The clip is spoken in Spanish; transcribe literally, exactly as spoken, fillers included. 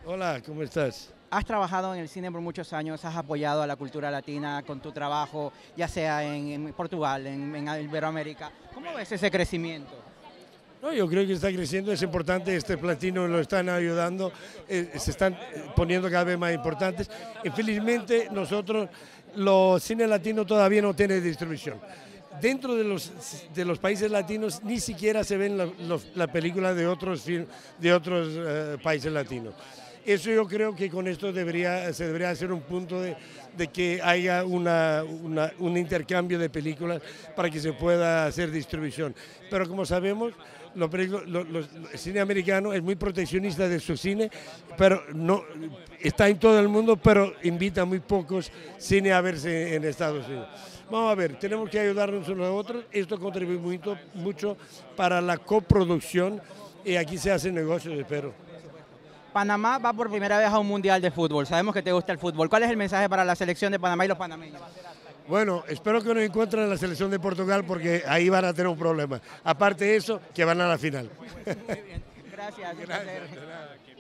Hola, ¿cómo estás? Has trabajado en el cine por muchos años, has apoyado a la cultura latina con tu trabajo, ya sea en, en Portugal, en, en Iberoamérica. ¿Cómo ves ese crecimiento? No, yo creo que está creciendo, es importante, este platino lo están ayudando, eh, se están eh, poniendo cada vez más importantes. Infelizmente nosotros, los cines latinos todavía no tienen distribución. Dentro de los, de los países latinos ni siquiera se ven la, los, la película de otros, film, de otros eh, países latinos. Eso yo creo que con esto debería, se debería hacer un punto de, de que haya una, una, un intercambio de películas para que se pueda hacer distribución. Pero como sabemos, lo, lo, lo, el cine americano es muy proteccionista de su cine, pero no, está en todo el mundo, pero invita a muy pocos cine a verse en Estados Unidos. Vamos a ver, tenemos que ayudarnos unos a otros, esto contribuye mucho, mucho para la coproducción y aquí se hacen negocios, espero. Panamá va por primera vez a un mundial de fútbol. Sabemos que te gusta el fútbol. ¿Cuál es el mensaje para la selección de Panamá y los panameños? Bueno, espero que nos encuentren en la selección de Portugal porque ahí van a tener un problema. Aparte de eso, que van a la final. Muy bien. Gracias. Gracias.